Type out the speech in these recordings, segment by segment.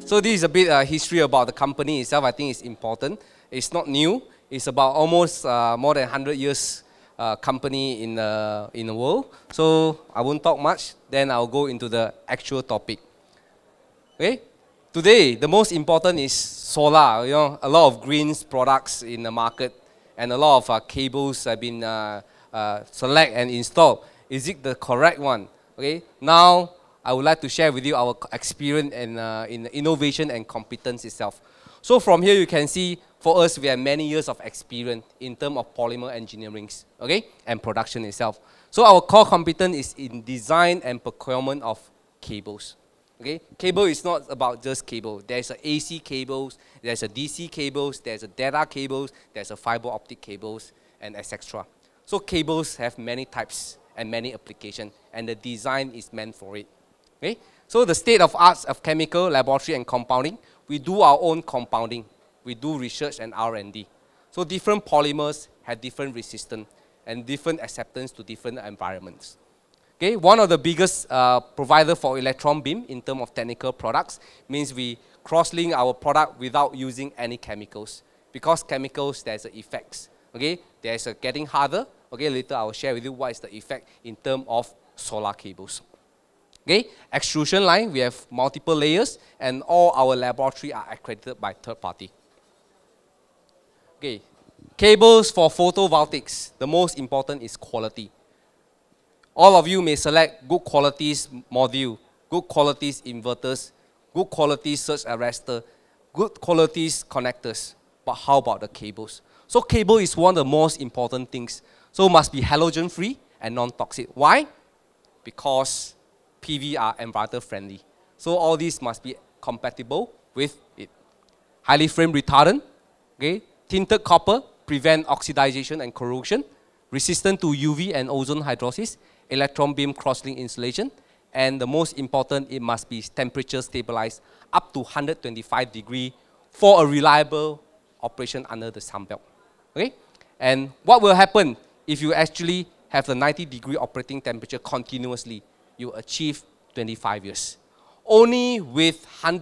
So this is a bit history about the company itself. I think it's important. It's not new. It's about almost more than 100 years company in the world. So I won't talk much. Then I'll go into the actual topic. Okay. Today, the most important is solar. You know, a lot of greens products in the market, and a lot of cables have been select and installed. Is it the correct one? Okay. Now I would like to share with you our experience in innovation and competence itself. So from here you can see, for us, we have many years of experience in terms of polymer engineering, okay, and production itself. So our core competence is in design and procurement of cables. Okay, cable is not about just cable. There's a AC cables, there's a DC cables, there's a data cables, there's a fiber optic cables, and etc. So cables have many types and many applications, and the design is meant for it. Okay, so the state of arts of chemical laboratory and compounding, we do our own compounding. We do research and R&D. So different polymers have different resistance and different acceptance to different environments. Okay, one of the biggest provider for electron beam in terms of technical products means we cross-link our product without using any chemicals. Because chemicals, there's effects. Okay, there's a getting harder. Okay, later I will share with you what is the effect in terms of solar cables. Okay, extrusion line, we have multiple layers, and all our laboratory are accredited by third party. Okay, cables for photovoltaics, the most important is quality. All of you may select good qualities module, good qualities inverters, good qualities surge arrestor, good qualities connectors. But how about the cables? So cable is one of the most important things. So must be halogen free and non-toxic. Why? Because PV are environmental friendly. So all these must be compatible with it. Highly flame retardant, okay? Tinted copper, prevent oxidization and corrosion, resistant to UV and ozone hydrolysis, electron beam crosslink insulation, and the most important, it must be temperature stabilized up to 125 degrees for a reliable operation under the sun belt. Okay? And what will happen if you actually have the 90-degree operating temperature continuously? You achieve 25 years. Only with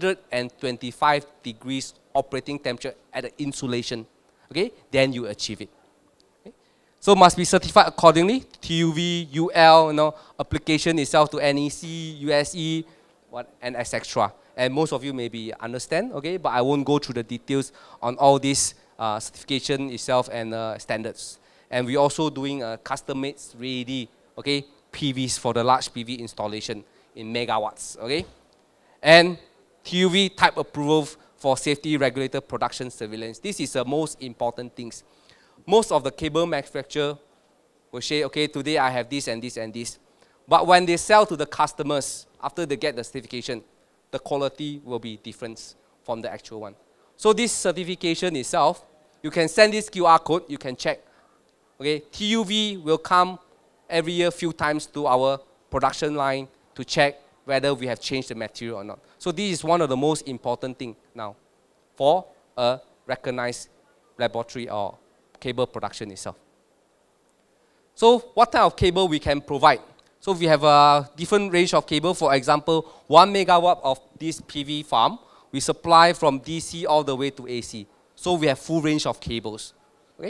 125 degrees operating temperature at the insulation, okay, then you achieve it. So must be certified accordingly, TUV, UL, you know, application itself to NEC, USE, and etc. And most of you maybe understand, okay, but I won't go through the details on all this certification itself and standards. And we're also doing custom-made ready, okay, PVs for the large PV installation in megawatts, okay. And TUV type approval for safety regulated production surveillance. This is the most important things. Most of the cable manufacturer will say, okay, today I have this and this and this. But when they sell to the customers, after they get the certification, the quality will be different from the actual one. So this certification itself, you can send this QR code, you can check. Okay, TUV will come every year few times to our production line to check whether we have changed the material or not. So this is one of the most important things now for a recognized laboratory or cable production itself. So what type of cable we can provide? So we have a different range of cable. For example, 1 megawatt of this PV farm, we supply from DC all the way to AC. So we have full range of cables. Okay?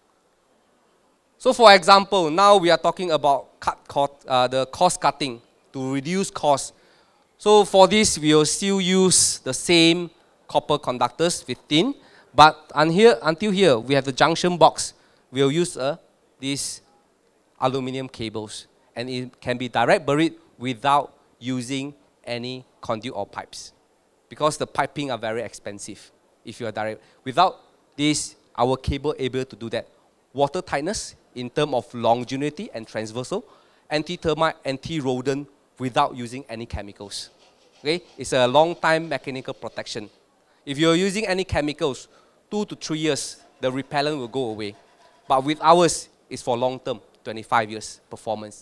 So for example, now we are talking about the cost cutting to reduce cost. So for this, we will still use the same copper conductors with tin. But until here, we have the junction box. We'll use these aluminum cables. And it can be direct buried without using any conduit or pipes. Because the piping are very expensive if you are direct. Without this, our cable able to do that. Water tightness in terms of longevity and transversal. Anti-termite, anti-rodent without using any chemicals. Okay? It's a long time mechanical protection. If you're using any chemicals, 2 to 3 years, the repellent will go away. But with ours, it's for long term, 25 years performance.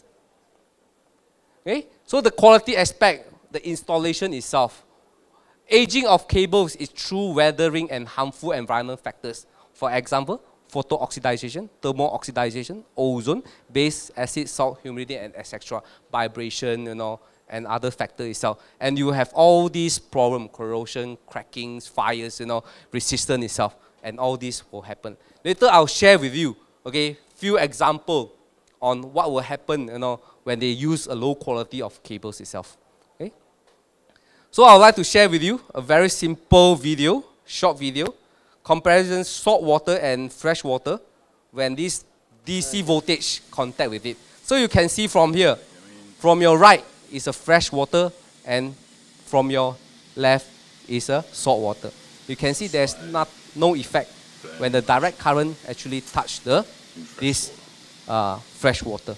Okay? So the quality aspect, the installation itself. Aging of cables is through weathering and harmful environmental factors. For example, photooxidization, thermo-oxidization, ozone, base, acid, salt, humidity, and etc. Vibration, and other factors itself. And you have all these problems, corrosion, crackings, fires, resistance itself. And all this will happen. Later I'll share with you, okay, few examples on what will happen, when they use a low quality of cables itself. Okay? So I would like to share with you a very simple video, short video, comparison salt water and fresh water when this DC voltage contact with it. So you can see from here, from your right is a fresh water and from your left is a salt water. You can see there's no effect when the direct current actually touch this fresh water.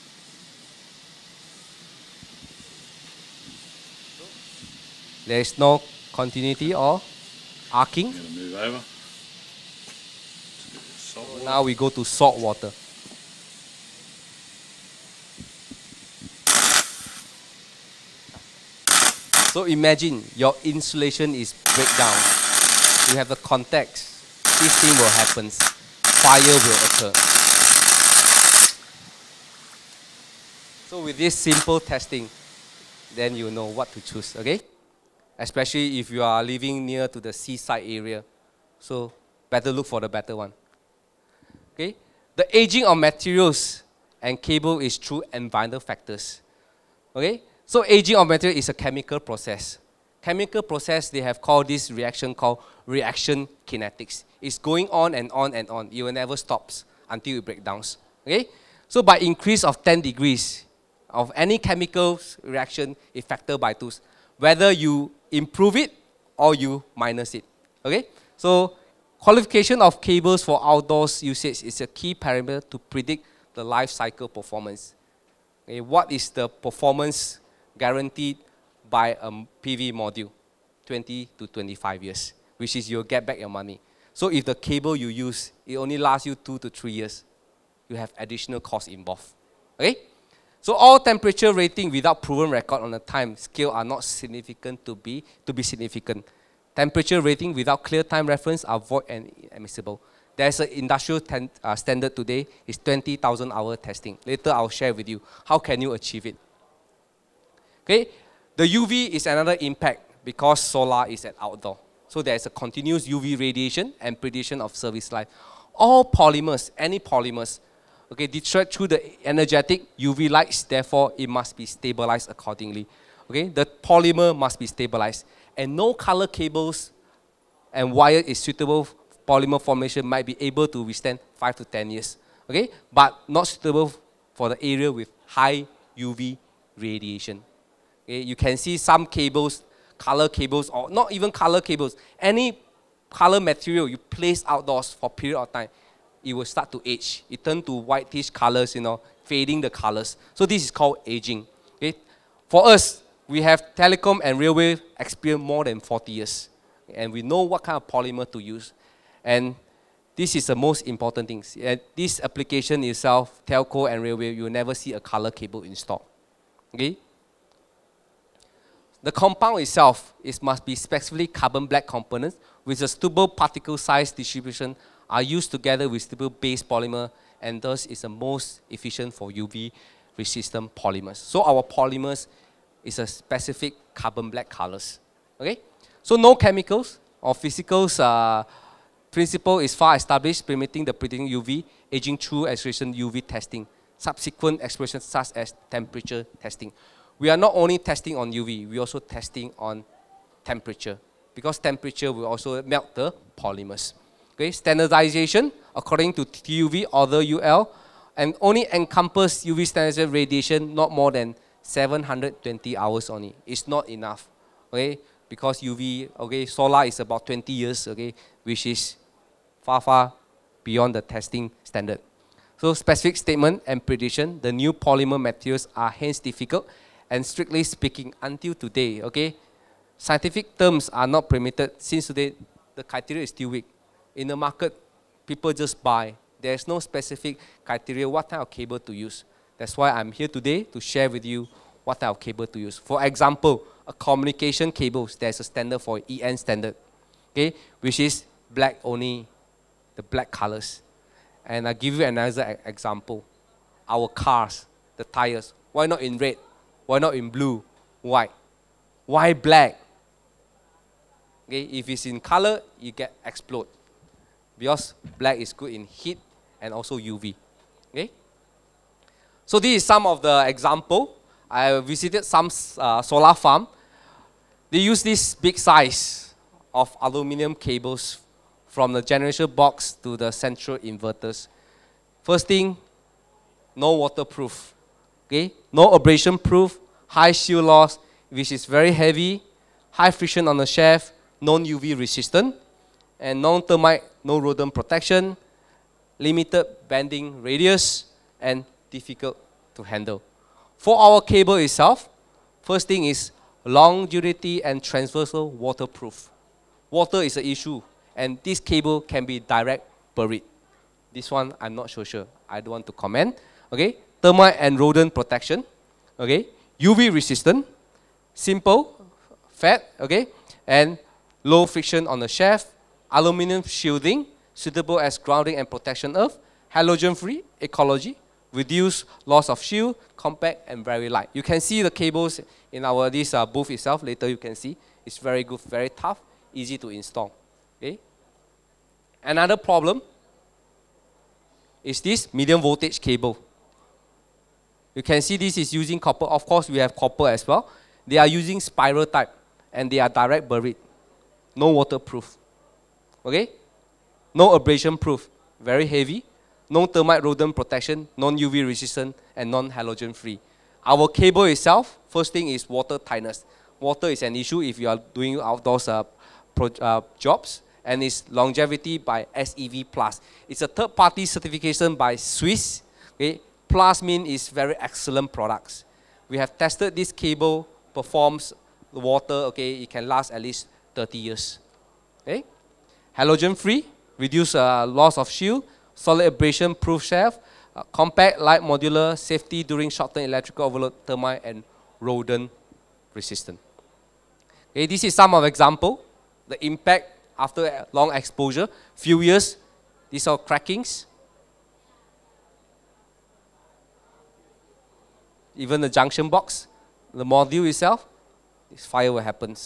There is no continuity or arcing. Move over. So now we go to salt water. So imagine your insulation is breakdown. You have the contacts. This thing will happen. Fire will occur. So with this simple testing, then you know what to choose, okay? Especially if you are living near to the seaside area. So better look for the better one. Okay? The aging of materials and cable is through environmental factors. Okay? So aging of material is a chemical process. Chemical process, they have called this reaction called reaction kinetics. It's going on and on and on. It will never stop until it breaks down. Okay? So by increase of 10 degrees of any chemical reaction is factored by 2. Whether you improve it or you minus it. Okay? So qualification of cables for outdoors usage is a key parameter to predict the life cycle performance. Okay? What is the performance guaranteed by a PV module? 20 to 25 years, which is you'll get back your money. So if the cable you use, it only lasts you 2 to 3 years, you have additional costs involved. Okay? So all temperature rating without proven record on the time scale are not significant to be significant. Temperature rating without clear time reference are void and inadmissible. There's an industrial standard today, it's 20,000 hour testing. Later I'll share with you how can you achieve it. Okay, the UV is another impact because solar is an outdoor. So there's a continuous UV radiation and predation of service life. All polymers, any polymers, okay, detract through the energetic UV lights, therefore it must be stabilized accordingly. Okay, the polymer must be stabilized. And no color cables and wire is suitable polymer formation might be able to withstand 5 to 10 years. Okay, but not suitable for the area with high UV radiation. Okay, you can see some cables, color cables, or not even color cables, any color material you place outdoors for a period of time, it will start to age. It turns to whitish colors, fading the colors. So this is called aging. Okay? For us, we have telecom and railway experience more than 40 years. And we know what kind of polymer to use. And this is the most important thing. This application itself, telco and railway, you will never see a color cable installed. Okay? The compound itself must be specifically carbon black components with a stable particle size distribution are used together with stable base polymer, and thus is the most efficient for UV resistant polymers. So our polymers is a specific carbon black colors. Okay? So no chemicals or physicals principle is far established, permitting the predicting UV aging through acceleration UV testing. Subsequent expressions such as temperature testing. We are not only testing on UV, we are also testing on temperature, because temperature will also melt the polymers. Okay, standardization according to TUV, other UL, and only encompass UV standardized radiation not more than 720 hours only. It's not enough, okay, because UV, okay, solar is about 20 years, okay, which is far beyond the testing standard. So specific statement and prediction, the new polymer materials are hence difficult, and strictly speaking, until today, okay, scientific terms are not permitted. Since today, the criteria is still weak. In the market, people just buy. There's no specific criteria what type of cable to use. That's why I'm here today to share with you what type of cable to use. For example, a communication cables, there's a standard for EN standard, okay, which is black only, the black colors. And I'll give you another example. Our cars, the tires. Why not in red? Why not in blue? White? Why black? Okay, if it's in color, you get explode. Because black is good in heat and also UV. Okay? So this is some of the example. I visited some solar farm. They use this big size of aluminum cables from the generation box to the central inverters. First thing, no waterproof. Okay? No abrasion proof, high shear loss, which is very heavy, high friction on the shaft, non-UV resistant, and non-termite, no rodent protection, limited bending radius, and difficult to handle. For our cable itself, first thing is longevity and transversal waterproof. Water is an issue, and this cable can be direct buried. This one I'm not so sure. I don't want to comment. Okay, termite and rodent protection. Okay, UV resistant, simple, fat. Okay, and low friction on the shaft. Aluminum shielding, suitable as grounding and protection of. Halogen-free ecology, reduce loss of shield, compact and very light. You can see the cables in our this booth itself. Later you can see it's very good, very tough, easy to install. Okay. Another problem is this medium voltage cable. You can see this is using copper. Of course, we have copper as well. They are using spiral type, and they are direct buried. No waterproof. Okay? No abrasion proof. Very heavy. No termite rodent protection, non-UV resistant, and non-halogen free. Our cable itself, first thing is water tightness. Water is an issue if you are doing outdoors jobs, and its longevity by SEV+. It's a third-party certification by Swiss. Okay? Plus mean is very excellent products. We have tested this cable, performs the water, okay, it can last at least 30 years. Okay? Halogen free, reduce loss of shield, solid abrasion proof shaft, compact, light, modular, safety during short-term electrical overload, termite and rodent resistant. Okay, this is some of example. The impact after long exposure, few years, these are crackings. Even the junction box, the module itself, this fire will happen.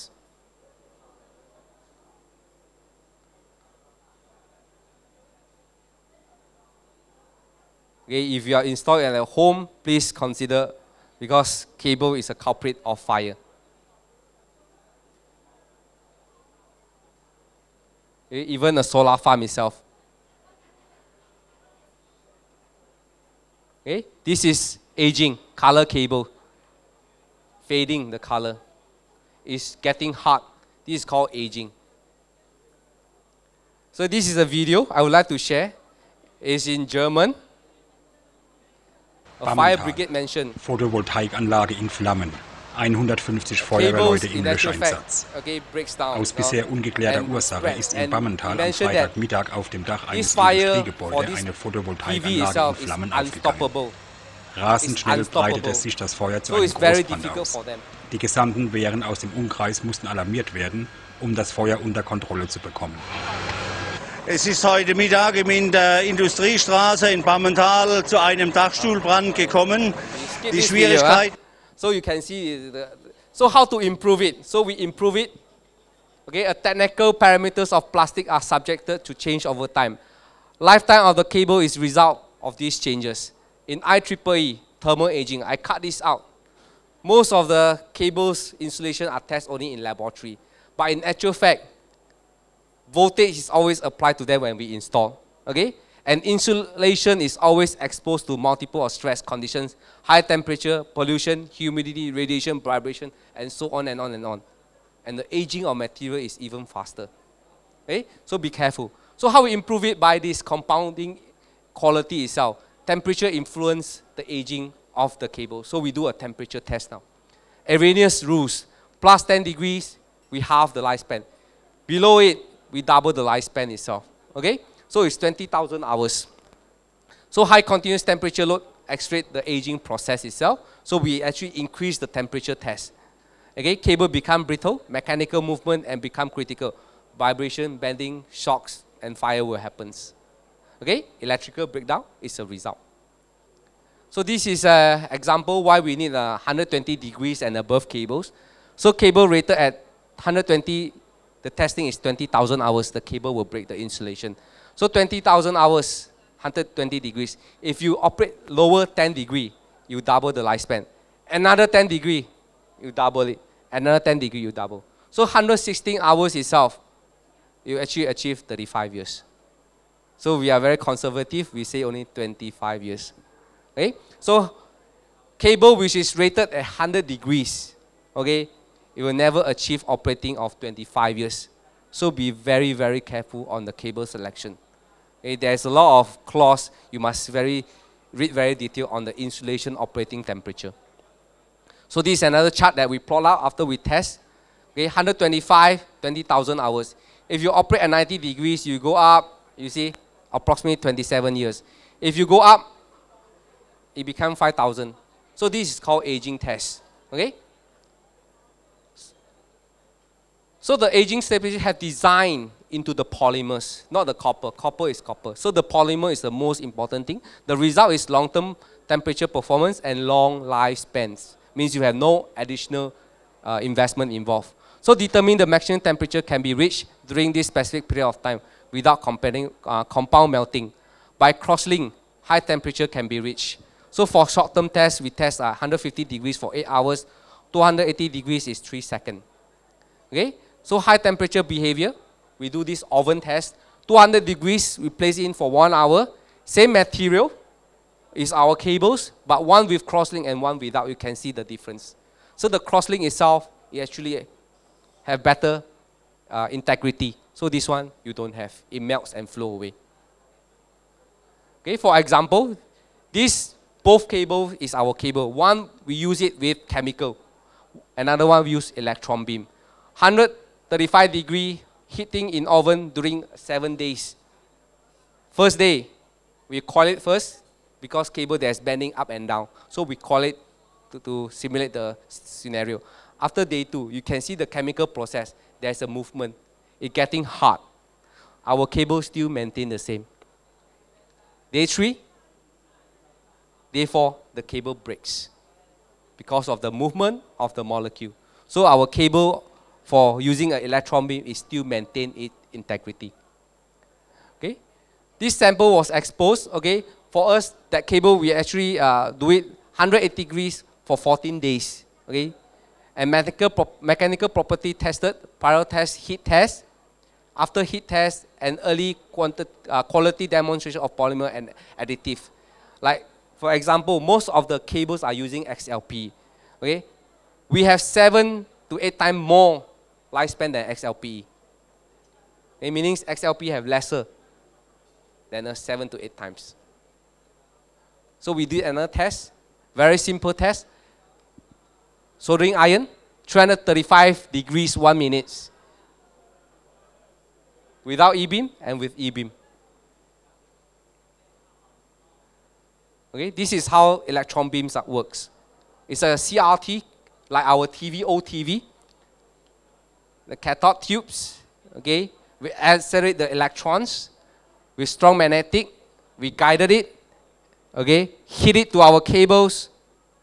Okay, if you are installed at a home, please consider, because cable is a culprit of fire. Okay, even a solar farm itself. Okay, this is aging, color cable, fading the color. It's getting hard. This is called aging. So this is a video I would like to share. It's in German. A fire brigade mentioned. Photovoltaikanlage in Flammen. 150 Feuerwehrleute im Löscheinsatz. Aus bisher ungeklärter Ursache ist in Bammental am Freitagmittag auf dem Dach eines Industriegebäudes eine Photovoltaikanlage in Flammen aufgegangen. Rasend schnell breitete sich das Feuer zu einem Großbrand aus. Die gesamten Wehren aus dem Umkreis mussten alarmiert werden, um das Feuer unter Kontrolle zu bekommen. Es ist heute Mittag in der Industriestraße in Bammental zu einem Dachstuhlbrand gekommen. Die Schwierigkeit. So you can see, so how to improve it? So we improve it. Okay, technical parameters of plastic are subjected to change over time. Lifetime of the cable is result of these changes. In IEEE, thermal aging, I cut this out. Most of the cables insulation are tested only in laboratory. But in actual fact, voltage is always applied to them when we install. Okay? And insulation is always exposed to multiple stress conditions, high temperature, pollution, humidity, radiation, vibration, and so on and on and on. And the aging of material is even faster. Okay? So be careful. So how we improve it? By this compounding quality itself. Temperature influence the aging of the cable. So we do a temperature test now. Arrhenius rules. Plus 10 degrees, we halve the lifespan. Below it, we double the lifespan itself. Okay? So it's 20,000 hours. So high continuous temperature load accelerates the aging process itself. So we actually increase the temperature test. Okay? Cable become brittle, mechanical movement and become critical. Vibration, bending, shocks, and fire will happen. Okay, electrical breakdown is a result. So this is an example why we need 120 degrees and above cables. So cable rated at 120, the testing is 20,000 hours, the cable will break the insulation. So 20,000 hours, 120 degrees. If you operate lower 10 degree, you double the lifespan. Another 10 degree, you double it. Another 10 degree, you double. So 116 hours itself, you actually achieve 35 years. So we are very conservative, we say only 25 years. Okay? So cable which is rated at 100 degrees, okay, it will never achieve operating of 25 years. So be very, very careful on the cable selection. Okay? There's a lot of clause, you must read very detailed on the insulation operating temperature. So this is another chart that we plot out after we test. Okay, 125, 20,000 hours. If you operate at 90 degrees, you go up, you see, approximately 27 years. If you go up, it becomes 5,000. So this is called aging test. Okay? So the aging stability have designed into the polymers, not the copper. Copper is copper. So the polymer is the most important thing. The result is long-term temperature performance and long lifespans. Means you have no additional investment involved. So determine the maximum temperature can be reached during this specific period of time without compound melting. By crosslink, high temperature can be reached. So for short-term tests, we test 150 degrees for 8 hours, 280 degrees is 3 seconds. Okay? So high temperature behavior, we do this oven test. 200 degrees, we place in for 1 hour. Same material is our cables, but one with crosslink and one without, you can see the difference. So the crosslink itself, it actually have better integrity. So this one, you don't have. It melts and flow away. Okay, for example, this both cable is our cable. One, we use it with chemical. Another one, we use electron beam. 135 degree heating in oven during 7 days. First day, we coil it first because cable there's bending up and down. So we coil it to simulate the scenario. After day 2, you can see the chemical process. There's a movement. It's getting hard. Our cable still maintain the same. Day 3, day 4, the cable breaks because of the movement of the molecule. So our cable for using an electron beam is still maintain its integrity. Okay, this sample was exposed. Okay, for us that cable we actually do it 180 degrees for 14 days. Okay, and mechanical property tested, prior test, heat test. After heat test and early quality demonstration of polymer and additive. Like for example, most of the cables are using XLPE. Okay, we have 7 to 8 times more lifespan than XLPE. Okay, meaning XLPE have lesser than 7 to 8 times. So we did another test, very simple test. Soldering iron, 335 degrees 1 minute. Without E-beam and with E-beam. Okay, this is how electron beams works. It's a CRT, like our TV, old TV. The cathode tubes, okay, we accelerate the electrons with strong magnetic. We guided it, okay, hit it to our cables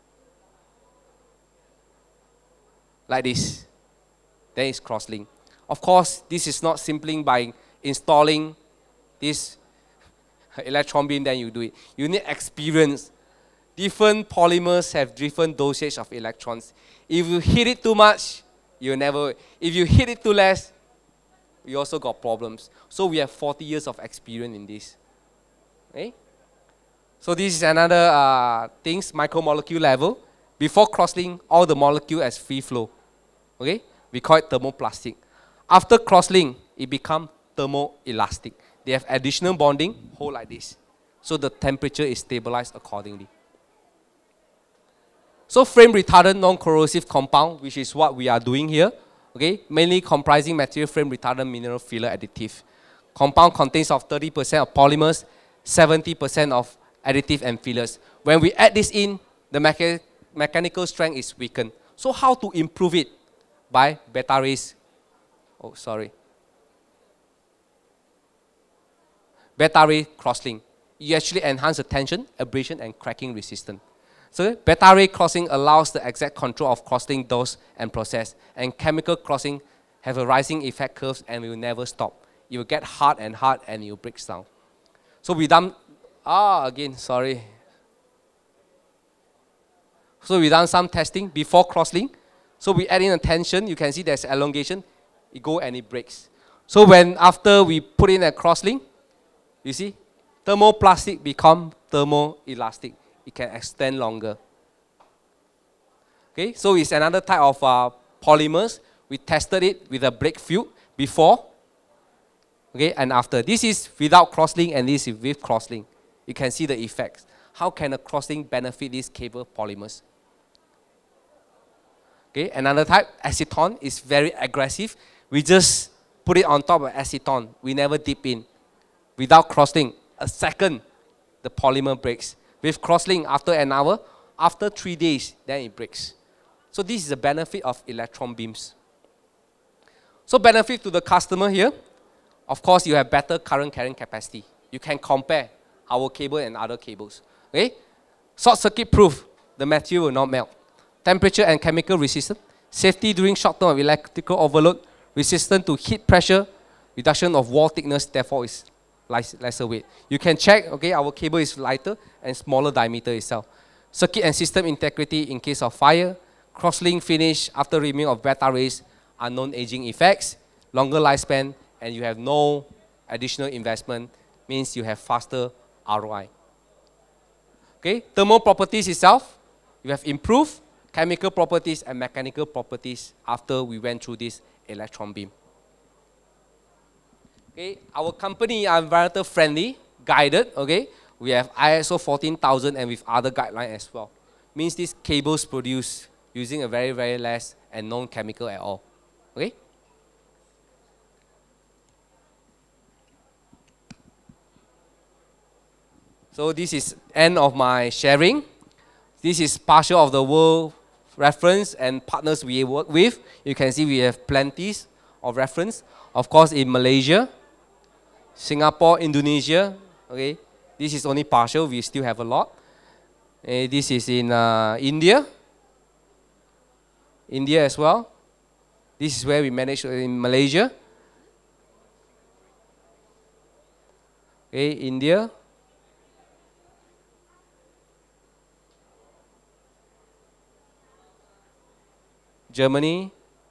like this. Then it's crosslink. Of course, this is not simply by installing this electron beam, then you do it. You need experience. Different polymers have different dosage of electrons. If you hit it too much, you never. If you hit it too less, you also got problems. So we have 40 years of experience in this. Okay? So this is another things, micromolecule level. Before crosslink, all the molecule as free flow. Okay? We call it thermoplastic. After crosslink, it becomes thermoelastic. They have additional bonding, hold like this. So the temperature is stabilized accordingly. So flame retardant non-corrosive compound, which is what we are doing here, okay, mainly comprising material flame retardant mineral filler additive. Compound contains of 30% of polymers, 70% of additive and fillers. When we add this in, the mechanical strength is weakened. So how to improve it? By beta rays. Oh, sorry. beta ray crosslink. You actually enhance the tension, abrasion, and cracking resistance. So beta ray crossing allows the exact control of crosslink dose and process. And chemical crossing have a rising effect curves and will never stop. You will get hard and hard and it will break down. So we done, sorry. So we done some testing before crosslink. So we add in a tension, you can see there's elongation, it goes and it breaks. So after we put in a crosslink, you see, thermoplastic become thermoelastic. It can extend longer. Okay, so it's another type of polymers. We tested it with a brake fluid before, okay, and after. This is without crosslink and this is with crosslink. You can see the effects. How can a crosslink benefit these cable polymers? Okay, another type, acetone, is very aggressive. We just put it on top of acetone. We never dip in. Without crosslink, a second, the polymer breaks. With crosslink, after an hour, after 3 days, then it breaks. So this is the benefit of electron beams. So benefit to the customer here, of course, you have better current carrying capacity. You can compare our cable and other cables. Okay? Short circuit proof, the material will not melt. Temperature and chemical resistance, safety during short term of electrical overload, resistant to heat pressure, reduction of wall thickness, therefore is lesser weight. You can check, okay, our cable is lighter and smaller diameter itself. Circuit and system integrity in case of fire, crosslink finish after removing of beta rays, unknown aging effects, longer lifespan, and you have no additional investment, means you have faster ROI. Okay, thermal properties itself, you have improved chemical properties and mechanical properties after we went through this electron beam. Okay, our company are environmental friendly, guided, okay. We have ISO 14000 and with other guidelines as well. Means these cables produced using a very, very less and non-chemical at all. Okay? So this is end of my sharing. This is partial of the world reference and partners we work with. You can see we have plenty of reference. Of course, in Malaysia, Singapore, Indonesia. Okay, this is only partial. We still have a lot. This is in India. India as well. This is where we manage in Malaysia. Okay, India. Germany,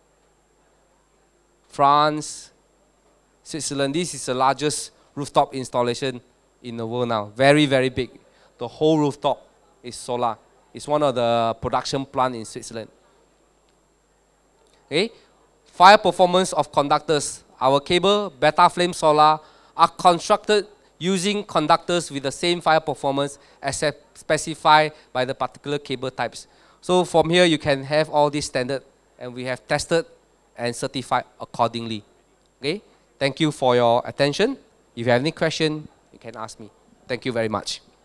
France, Switzerland. This is the largest rooftop installation in the world now. Very, very big. The whole rooftop is solar. It's one of the production plants in Switzerland. Okay, fire performance of conductors. Our cable, beta flame solar, are constructed using conductors with the same fire performance as specified by the particular cable types. So from here you can have all these standards, and we have tested and certified accordingly. Okay, thank you for your attention. If you have any question, you can ask me. Thank you very much.